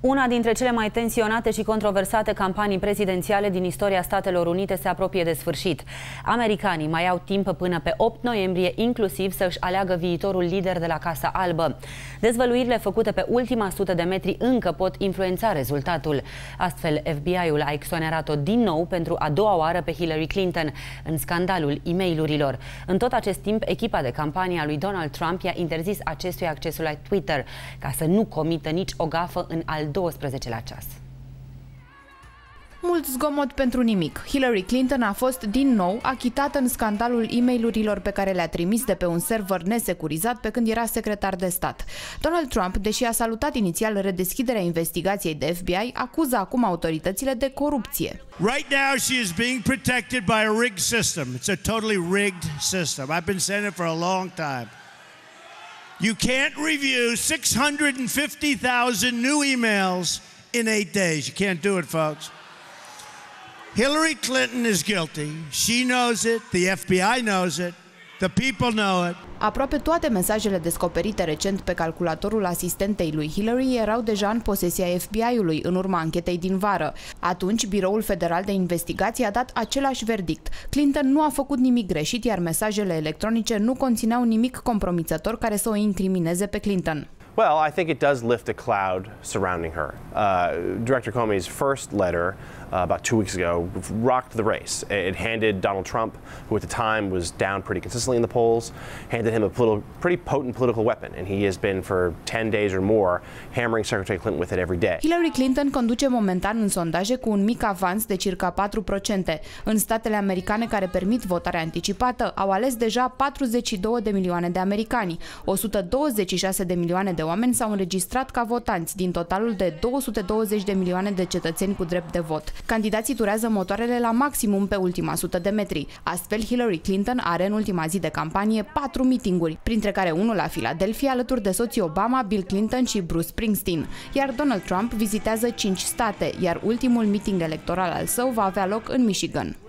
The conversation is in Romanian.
Una dintre cele mai tensionate și controversate campanii prezidențiale din istoria Statelor Unite se apropie de sfârșit. Americanii mai au timp până pe 8 noiembrie, inclusiv să-și aleagă viitorul lider de la Casa Albă. Dezvăluirile făcute pe ultima 100 de metri încă pot influența rezultatul. Astfel, FBI-ul a exonerat-o din nou pentru a doua oară pe Hillary Clinton în scandalul e-mail-urilor. În tot acest timp, echipa de campanie a lui Donald Trump i-a interzis acestuia accesul la Twitter, ca să nu comită nici o gafă în al 12-lea ceas. Mult zgomot pentru nimic. Hillary Clinton a fost din nou achitată în scandalul e-mail-urilor pe care le-a trimis de pe un server nesecurizat pe când era secretar de stat. Donald Trump, deși a salutat inițial redeschiderea investigației de FBI, acuză acum autoritățile de corupție. Right now she is being protected by a rigged system. It's a totally rigged system. I've been saying it for a long time. You can't review 650,000 new emails in 8 days. You can't do it, folks. Hillary Clinton is guilty. She knows it. The FBI knows it. The people know it. Aproape toate mesajele descoperite recent pe calculatorul asistentei lui Hillary erau deja în posesia FBI-ului în urma anchetei din vară. Atunci, Biroul Federal de Investigații a dat același verdict. Clinton nu a făcut nimic greșit, iar mesajele electronice nu conțineau nimic compromițător care să o incrimineze pe Clinton. Well, I think it does lift a cloud surrounding her. Director Comey's first letter about 2 weeks ago rocked the race. It handed Donald Trump, who at the time was down pretty consistently in the polls, handed him a pretty potent political weapon, and he has been for 10 days or more hammering Secretary Clinton with it every day. Hillary Clinton conduce momentan în sondaje cu un mic avans de circa 4%. În statele americane care permit votarea anticipată, au ales deja 42 de milioane de americani. 126 de milioane de oameni s-au înregistrat ca votanți din totalul de 220 de milioane de cetățeni cu drept de vot. Candidații turează motoarele la maximum pe ultima 100 de metri. Astfel, Hillary Clinton are în ultima zi de campanie 4 mitinguri, printre care unul la Philadelphia alături de soții Obama, Bill Clinton și Bruce Springsteen. Iar Donald Trump vizitează 5 state, iar ultimul meeting electoral al său va avea loc în Michigan.